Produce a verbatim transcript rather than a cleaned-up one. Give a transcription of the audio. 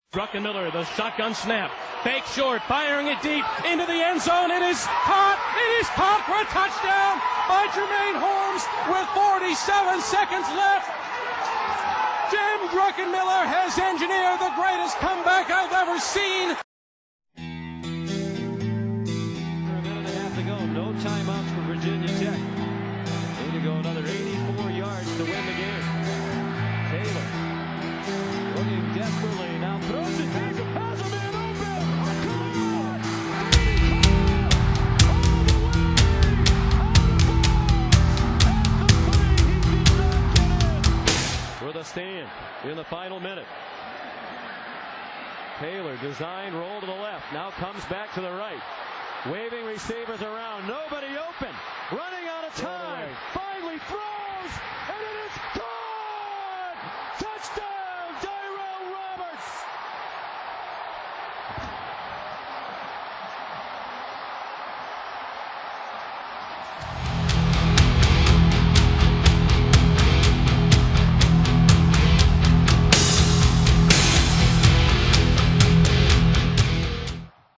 Druckenmiller, the shotgun snap, fake short, firing it deep into the end zone. It is caught. It is caught for a touchdown by Jermaine Holmes with forty-seven seconds left. Jim Druckenmiller has engineered the greatest comeback I've ever seen. A minute and a half to go. No timeouts for Virginia Tech. Need to go another eighty-four yards to win the game. Taylor looking desperately. Now throws it. Has a has a man open. Come on. All the way. Out of bounds. At the three. He did not get it. With a stand in the final minute. Taylor design roll to the left. Now comes back to the right. Waving receivers around. Nobody open. Running out of time. Finally throws. And it is gone. Touchdown, Tyrod Taylor.